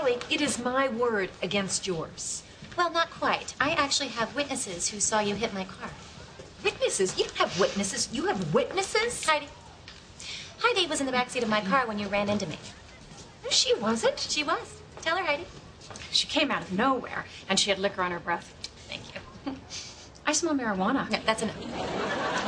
Kelly, it is my word against yours. Well, not quite. I actually have witnesses who saw you hit my car. Witnesses? You don't have witnesses. You have witnesses? Heidi. Heidi was in the backseat of my car when you ran into me. No, she wasn't. She was. Tell her, Heidi. She came out of nowhere, and she had liquor on her breath. Thank you. I smell marijuana. No, that's enough.